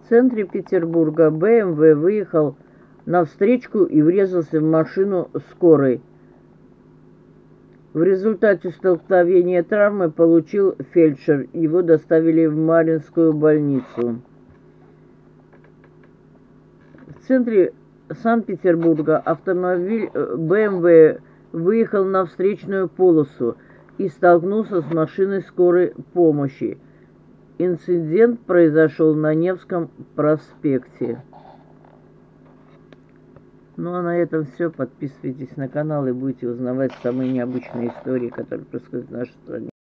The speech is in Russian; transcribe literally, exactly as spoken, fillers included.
центре Петербурга бэ эм вэ выехал на встречку и врезался в машину скорой. В результате столкновения травмы получил фельдшер. Его доставили в Маринскую больницу. В центре Санкт-Петербурга автомобиль бэ эм вэ выехал на встречную полосу и столкнулся с машиной скорой помощи. Инцидент произошел на Невском проспекте. Ну а на этом все. Подписывайтесь на канал и будете узнавать самые необычные истории, которые происходят в нашей стране.